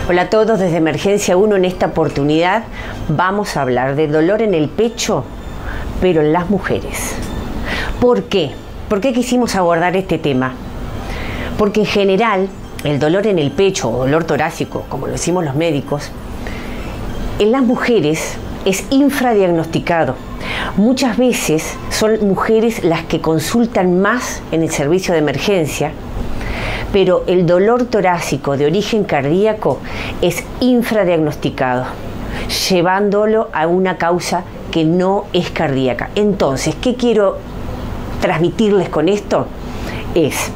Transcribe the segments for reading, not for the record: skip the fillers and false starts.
Hola a todos desde Emergencia 1. En esta oportunidad vamos a hablar de dolor en el pecho, pero en las mujeres. ¿Por qué? ¿Por qué quisimos abordar este tema? Porque en general el dolor en el pecho o dolor torácico, como lo decimos los médicos, en las mujeres es infradiagnosticado. Muchas veces son mujeres las que consultan más en el servicio de emergencia, pero el dolor torácico de origen cardíaco es infradiagnosticado, llevándolo a una causa que no es cardíaca. Entonces, ¿qué quiero transmitirles con esto? Es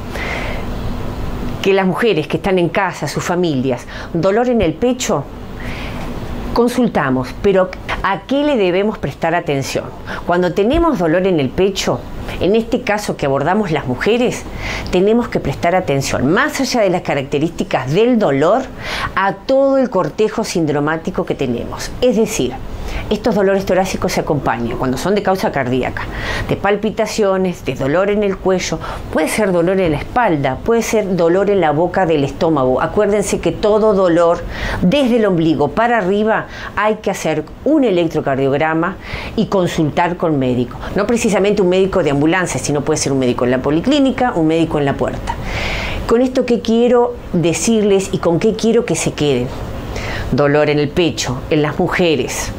que las mujeres que están en casa, sus familias, dolor en el pecho, consultamos, pero ¿a qué le debemos prestar atención? Cuando tenemos dolor en el pecho, en este caso que abordamos las mujeres, tenemos que prestar atención, más allá de las características del dolor, a todo el cortejo sindromático que tenemos. Es decir, estos dolores torácicos se acompañan, cuando son de causa cardíaca, de palpitaciones, de dolor en el cuello, puede ser dolor en la espalda, puede ser dolor en la boca del estómago. Acuérdense que todo dolor, desde el ombligo para arriba, hay que hacer un electrocardiograma y consultar con médico. No precisamente un médico de ambulancia, sino puede ser un médico en la policlínica, un médico en la puerta. Con esto, ¿qué quiero decirles y con qué quiero que se queden? Dolor en el pecho, en las mujeres,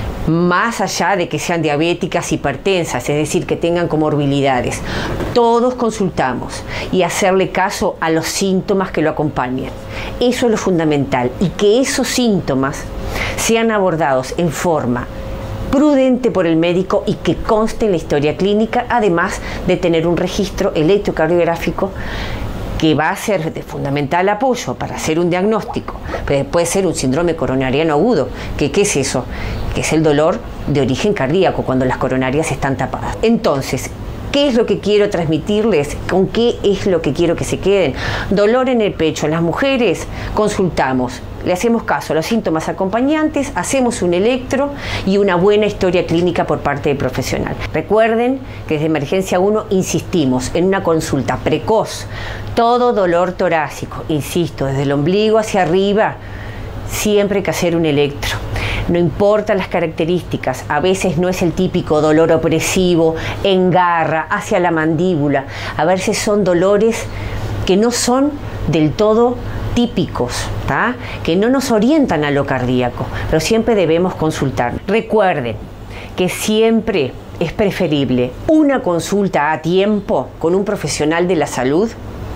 más allá de que sean diabéticas, hipertensas, es decir, que tengan comorbilidades. Todos consultamos y hacerle caso a los síntomas que lo acompañan. Eso es lo fundamental, y que esos síntomas sean abordados en forma prudente por el médico y que conste en la historia clínica, además de tener un registro electrocardiográfico que va a ser de fundamental apoyo para hacer un diagnóstico. Puede ser un síndrome coronariano agudo. ¿Qué es eso? Que es el dolor de origen cardíaco cuando las coronarias están tapadas. Entonces, ¿qué es lo que quiero transmitirles? ¿Con qué es lo que quiero que se queden? Dolor en el pecho. En las mujeres consultamos, le hacemos caso a los síntomas acompañantes, hacemos un electro y una buena historia clínica por parte del profesional. Recuerden que desde Emergencia 1 insistimos en una consulta precoz. Todo dolor torácico, insisto, desde el ombligo hacia arriba, siempre hay que hacer un electro. No importa las características, a veces no es el típico dolor opresivo, engarra hacia la mandíbula. A veces son dolores que no son del todo típicos, ¿tá? Que no nos orientan a lo cardíaco, pero siempre debemos consultar. Recuerden que siempre es preferible una consulta a tiempo con un profesional de la salud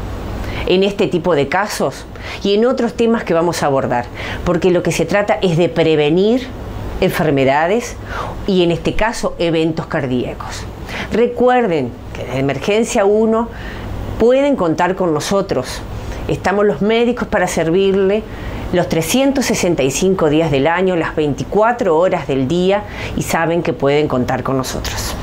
en este tipo de casos y en otros temas que vamos a abordar, porque lo que se trata es de prevenir enfermedades y en este caso eventos cardíacos. Recuerden que en Emergencia 1 pueden contar con nosotros. Estamos los médicos para servirle los 365 días del año, las 24 horas del día, y saben que pueden contar con nosotros.